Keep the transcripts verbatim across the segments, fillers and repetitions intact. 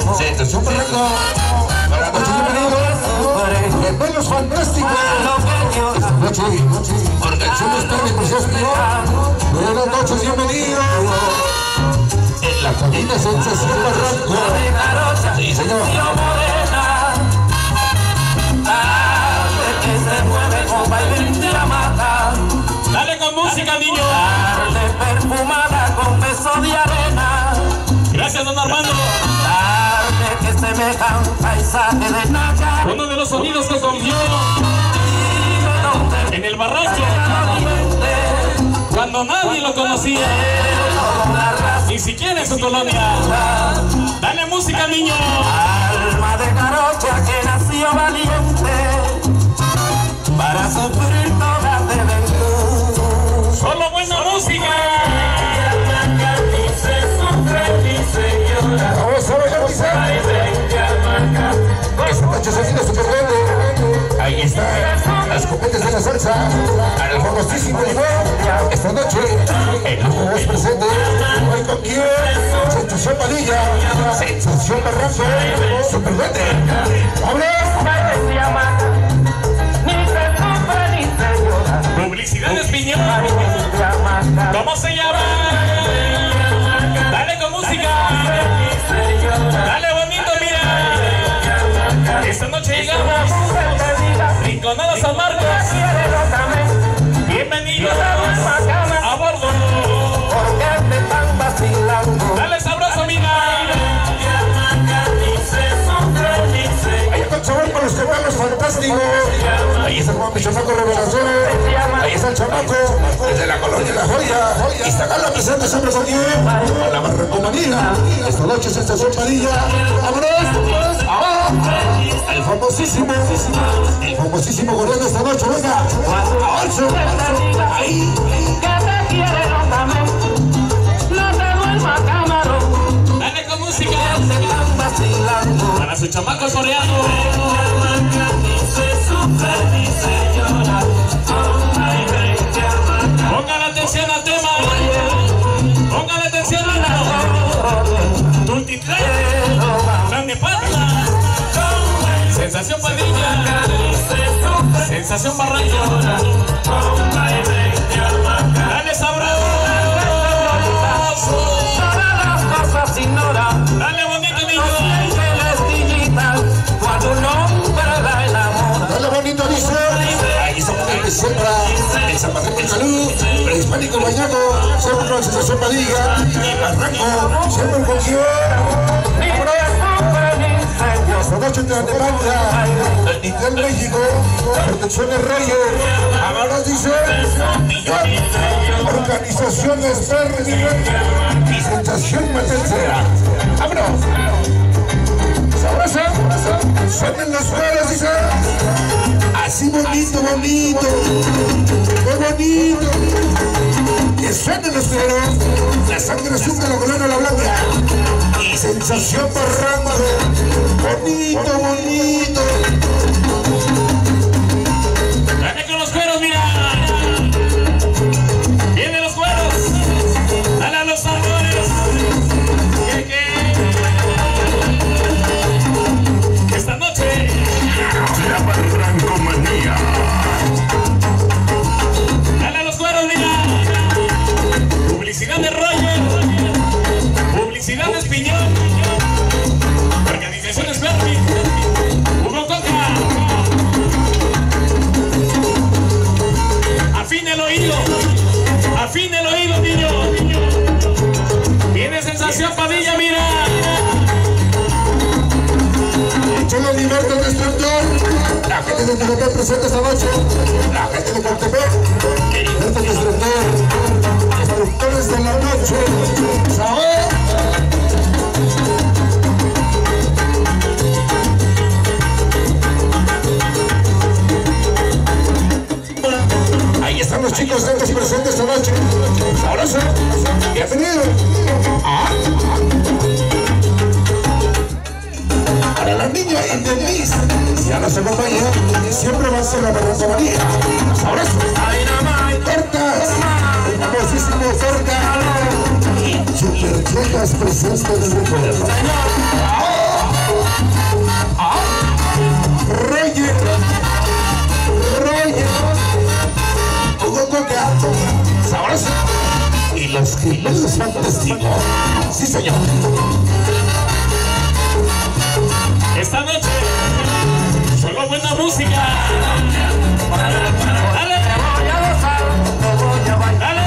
Sensación Barranco. Buenas noches, bienvenidos. Gemelos Fantásticos. Esta noche, Organizaciones Tarde Preciosas. Buenas noches, bienvenidos. En la cabina Sensación Barranco. Sí, señor. Dale con música, niño. Perfumada con beso de arena. Gracias, don Armando. Tarde que semejan paisaje de Naya. Uno de los sonidos que confió en el barranco cuando nadie lo conocía, ni siquiera en su colonia. Dale música, niño. Alma de jarocha que nació valiente para sufrir toda juventud. Solo buena música. Vamos a bailar, esta noche se siente súper grande. Ahí está, las copetes de la salsa. Al famosísimo nivel. Esta noche, el lujo es presente. No hay con quién. Sensación Padilla. Sensación Barranco. Súper grande. Publicidades Piñón. ¿Cómo se llama? Dale con música. Dale bonito, mira. Esta noche llegamos. Rinconada San Marcos. Bienvenidos a bordo. Dale sabroso, mira. Ahí está el chaval para los gemelos fantásticos. Ahí está el Juan Pichonaco Revelación. Ahí está el chamaco desde la colonia La Joya. Esta gala presenta siempre con quién. A la Barrancomanía. Esta noche Sensación Padilla. ¡Vámonos! ¡Abajo! El famosísimo, el famosísimo goleador esta noche. Venga, a Orso. Ahí. Dale con música. Para su chamaco coreano. Póngale atención al tema. Póngale atención al tema. Tultitlán. Plan de Patla. Sensación Padilla. Sensación Barranco. Dale sabroso. Dale bonito, niño. Dale bonito, dice. Ahí está el de siembra. El zapatero del salud. Prehispánico el bañado. Siempre con Sensación Padilla. Y Barranco. Siempre con quién. Esta noche te demanda el Nivel México, Protecciones Reyes, ahora dice Organizaciones Verdes y Sensación Matencera. ¡Vámonos! ¿Sabrosa? Suenen las cueras, dice. Así bonito, bonito, muy bonito. Que suenen los cueros, la sangre azul de la colona la blanca y Sensación Barranco. Bonito, bonito. Dale con los cueros, mira. Vienen los cueros. Dale a los tambores. ¿Qué, qué? Esta noche. La Barrancomanía. Dale a los cueros, mira. Publicidad de Roger. Publicidad de Piñón. Organizaciones Berry. Hugo Coca. Afina el oído. Afina el oído, niño. Viene Sensación Padilla, mira. Échale nivel del destructor. La gente de Ticotán presente esta noche. La gente de Cortepec. El nivel del destructor. Destructores de la noche. ¿Sabes? Ahí están los chicos de los presentes esta noche. Ahora sí. Bienvenido. Para la niña Indemis, ya nos acompaña, siempre va a ser la Barrancomanía. Ahora sí. Tortas. El famosísimo Torta. Y super chicas presentes del recuerdo. los gemelos fantásticos. Sí, señor. Esta noche, solo buena música. Dale, dale,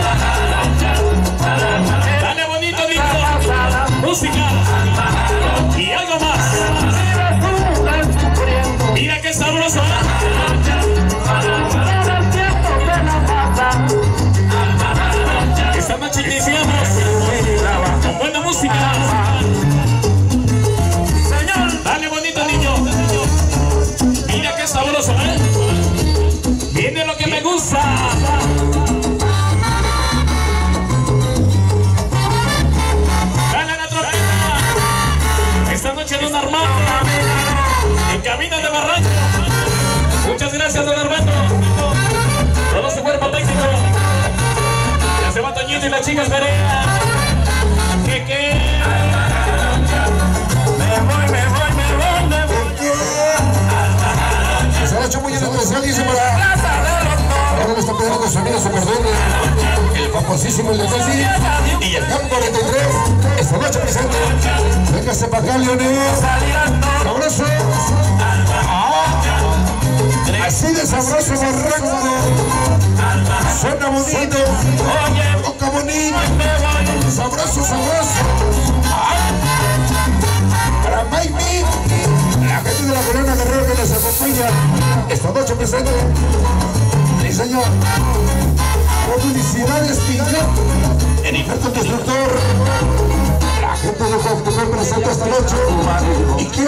dale bonito, lindo. Música y algo más. Mira qué sabroso. Esta noche iniciamos con buena música. Dale bonito, niño. Mira qué sabroso, ¿eh? Viene lo que me gusta. Dale la trompeta. Esta noche don Armando en camino de Barranco. Muchas gracias, don Armando. Todo su cuerpo técnico. Ya se va Toñito y las chicas Perea. Que que me voy, me voy, me voy, me voy. Se ha hecho muy especial, dice para... Ahora me está pidiendo su amigo Super Duende, el famosísimo el de Messi y el Campo cuarenta y tres. Esta noche presente. Véngase para acá, Leonel. Sabroso. Ah, así de sabroso, Barranco. Suena bonito. Toca bonito. Sabroso, sabroso. Ah. Para Mike, la gente de la Corona Guerrero que nos acompaña esta noche presente. Sí, señor. Publicidades Piñón, el Inferto Destructor. La gente de Cocteau presente esta noche. ¿Y qué?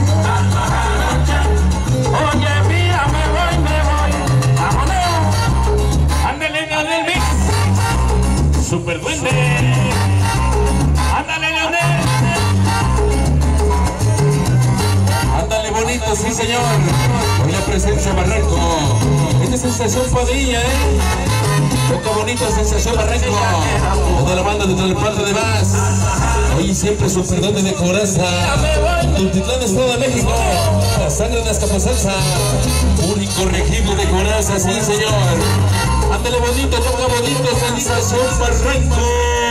Oye, mira, me voy, me voy. Vámonos. Ándale, Leonel Mix. Super Duende. Ándale, Leonel. Ándale bonito, sí señor. Hoy la presencia Barranco. Esta es sensación Padilla, eh. Toca bonito, sensación Barranco. Toda la banda de la parte de más. Hoy siempre Super Duende de Coraza. Tultitlán, Estado de México. La sangre de Azcapotzalco. Un incorregible de Coraza, sí señor. Ándale bonito, toca bonito, sensación Barranco.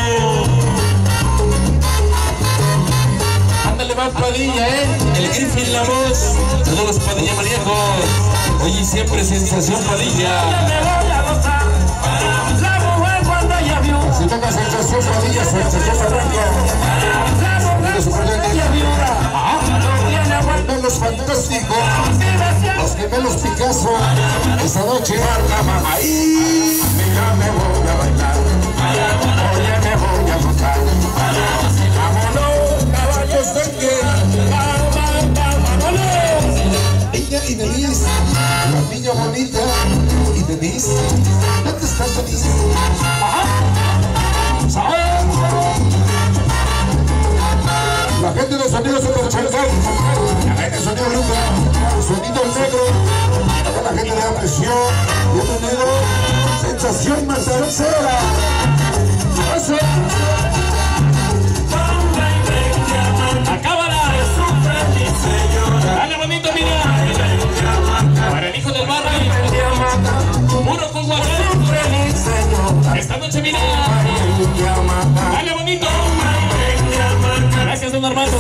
Ándale más Padilla, eh. El Griffin, la voz. Todos los Padilla maníacos. Hoy y siempre sensación Padilla. Si toca sensación Padilla, sensación Barranco. Mira Super Duende. Gemelos fantásticos. Los gemelos Picasso. Esta noche. Ahí. Mira, me voy a bailar. Oye, me voy a tocar. Vámonos, caballos de que. Ella y Denise, la niña bonita. Y Denise, ¿dónde está Denise? Ajá. ¿Sabes? La gente de Sonido Super Chancal, la gente de Sonido Luca, Sonido Negro, la gente de la presión, y otro negro, sensación matancera. Eso. Acábala. Dale bonito, mira. Para el hijo del barrio. Puro con guardia. Esta noche, mira. Dale bonito. Gracias, don Armando.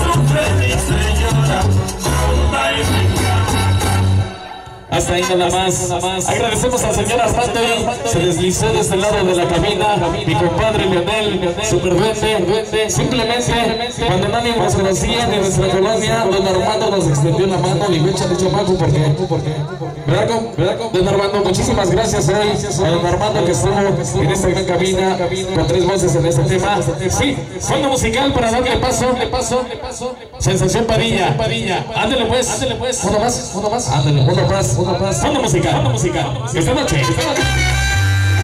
Hasta ahí nada más. Agradecemos al señor Armando. Se deslizó desde el lado de la cabina. Mi compadre Leonel, Super Duende. Simplemente, cuando nadie nos conocía de nuestra colonia, don Armando nos extendió la mano y me echa de chamaco porque. ¿Verdad, don Armando? Muchísimas gracias hoy a don Armando que estuvo en esta gran cabina con tres voces en este tema. Sí, fondo musical para darle paso, le paso, sensación Padilla. Ándale pues, ándale pues. Uno más, uno más. Ándale, uno más, uno más. Fondo musical, fondo musical. Esta noche, esta noche.